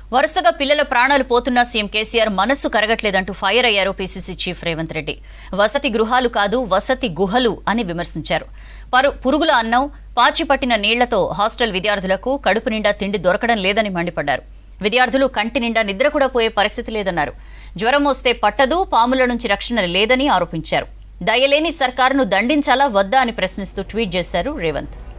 వరుసగా పిల్లల ప్రాణాలు పోతున్నా సీఎం కేసీఆర్ మనస్సు కరగట్లేదంటూ ఫైర్ అయ్యారు పీసీసీ చీఫ్ రేవంత్ రెడ్డి. వసతి గృహాలు కాదు వసతి గుహలు అని విమర్శించారు. పురుగుల అన్నం, పాచిపట్టిన నీళ్లతో హాస్టల్ విద్యార్థులకు కడుపు నిండా తిండి దొరకడం లేదని మండిపడ్డారు. విద్యార్థులు కంటి నిండా నిద్ర కూడా పోయే పరిస్థితి లేదన్నారు. జ్వరం వస్తే పట్టదు, పాముల నుంచి రక్షణ లేదని ఆరోపించారు. దయలేని సర్కారును దండించాలా వద్దా అని ప్రశ్నిస్తూ ట్వీట్ చేశారు రేవంత్.